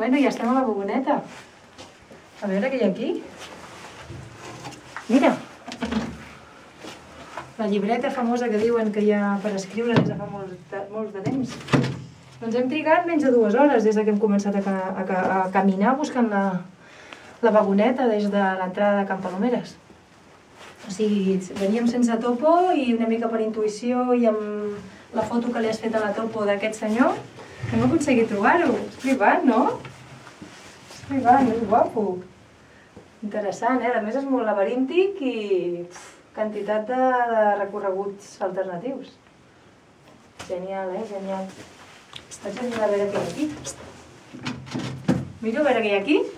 Bueno, ja estem a la vagoneta. A veure què hi ha aquí. Mira! La llibreta famosa que diuen que hi ha per escriure des de fa molts de temps. Doncs hem trigat menys de 2 hores des que hem començat a caminar buscant la vagoneta des de l'entrada de Can Palomeres. O sigui, veníem sense topo i una mica per intuïció i amb la foto que li has fet a la topo d'aquest senyor, hem aconseguit trobar-ho. És flipant, no? És flipant, és guapo. Interessant, A més és molt laberíntic i quantitat de recorreguts alternatius. Genial, genial. Està genial a veure què hi ha aquí. Miro a veure què hi ha aquí.